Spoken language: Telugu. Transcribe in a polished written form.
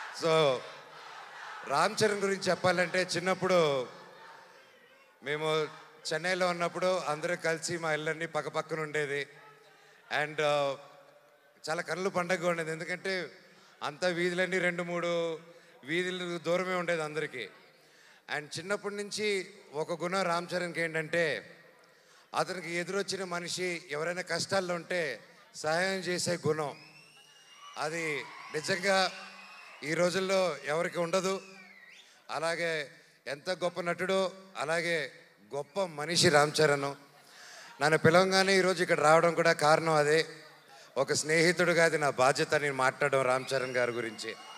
సో రామ్ చరణ్ గురించి చెప్పాలంటే చిన్నప్పుడు మేము చెన్నైలో ఉన్నప్పుడు అందరూ కలిసి మా ఇళ్ళన్నీ పక్కపక్కన ఉండేది. అండ్ చాలా కళ్ళు పండగగా ఉండేది, ఎందుకంటే అంత వీధులన్నీ 2-3 వీధులు దూరమే ఉండేది అందరికీ. అండ్ చిన్నప్పటి నుంచి ఒక గుణం రామ్ చరణ్కి ఏంటంటే, అతనికి ఎదురొచ్చిన మనిషి ఎవరైనా కష్టాల్లో ఉంటే సహాయం చేసే గుణం. అది నిజంగా ఈ రోజుల్లో ఎవరికి ఉండదు. అలాగే ఎంత గొప్ప నటుడో అలాగే గొప్ప మనిషి రామ్ చరణ్. నన్ను పిలవగానే ఈరోజు ఇక్కడ రావడం కూడా కారణం అదే. ఒక స్నేహితుడిగా అది నా బాధ్యత, నేను మాట్లాడడం రామ్ చరణ్ గారి గురించి.